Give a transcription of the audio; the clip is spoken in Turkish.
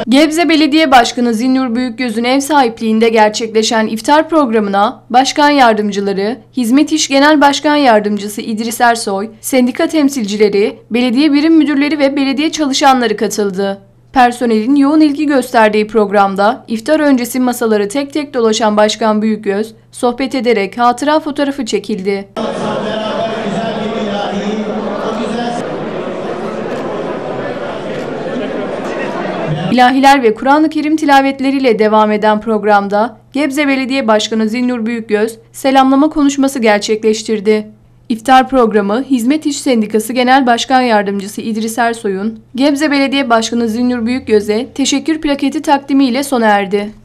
Gebze Belediye Başkanı Zinnur Büyükgöz'ün ev sahipliğinde gerçekleşen iftar programına Başkan Yardımcıları, Hizmet İş Genel Başkan Yardımcısı İdris Ersoy, sendika temsilcileri, belediye birim müdürleri ve belediye çalışanları katıldı. Personelin yoğun ilgi gösterdiği programda iftar öncesi masaları tek tek dolaşan Başkan Büyükgöz, sohbet ederek hatıra fotoğrafı çekildi. İlahiler ve Kur'an-ı Kerim tilavetleriyle devam eden programda Gebze Belediye Başkanı Zinnur Büyükgöz selamlama konuşması gerçekleştirdi. İftar programı Hizmet İş Sendikası Genel Başkan Yardımcısı İdris Ersoy'un Gebze Belediye Başkanı Zinnur Büyükgöz'e teşekkür plaketi takdimiyle sona erdi.